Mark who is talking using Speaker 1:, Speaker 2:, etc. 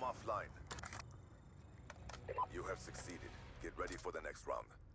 Speaker 1: offline. You have succeeded. Get ready for the next round.